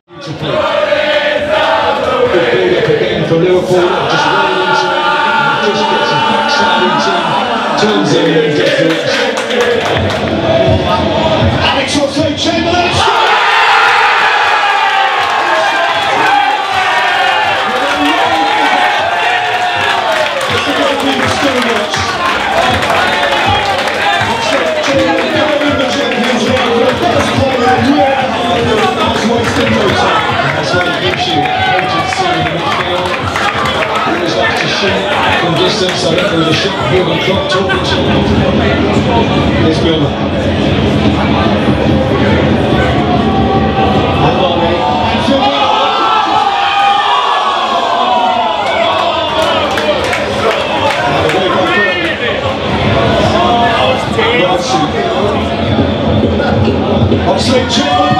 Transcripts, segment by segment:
To play. Good build up again for Liverpool, just rolling into it, and just gets his backside into, turns in and gets it. Alex Oxlade-Chamberlain. From distance, I think there was a shot of Jurgen Klopp talking to him. Let's be honest. Oxlade-Chamberlain.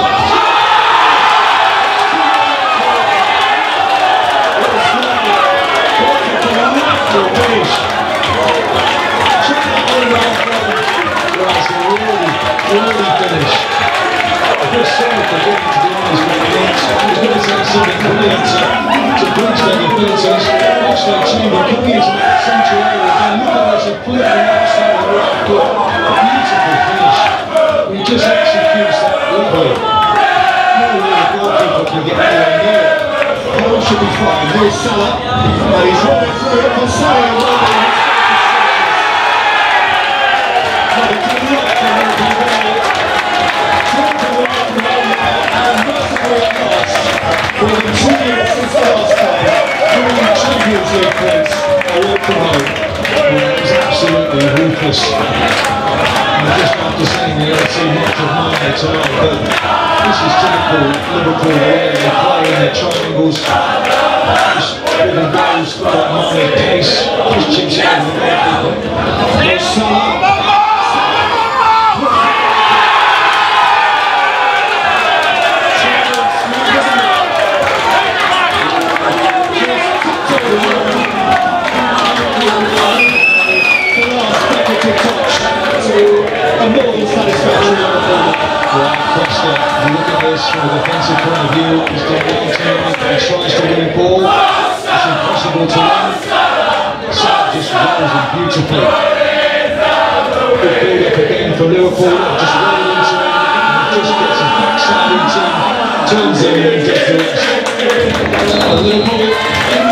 Really finish. I feel sorry for him, to be honest with you. He's going to take something brilliant to bridge their defences. Oxlade-Chamberlain coming into that central area again. Look at this, completely outside the right foot. Beautiful finish. He just executes that lovely. No way the goalkeeper can get anywhere near it. Home should be fine. Here's Salah. And he's rolling through it for Salah. More than 2 years since last time, 3 Champions League points away from home. It was absolutely ruthless. And just after saying they don't see much of mine at all, but this is typical Liverpool way. They play in their triangles, just driven goals, got Mane pace, just chips out of the goalkeeper. Look at this from a defensive point of view. He's done one turn, he tries to win the ball. It's impossible to win. Salah just rolls it beautifully. Good build up again for Liverpool. Just rolling into it, and just gets his backside into, turns in and gets it. Liverpool.